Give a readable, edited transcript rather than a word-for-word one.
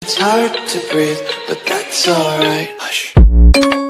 It's hard to breathe, but that's alright. Hush.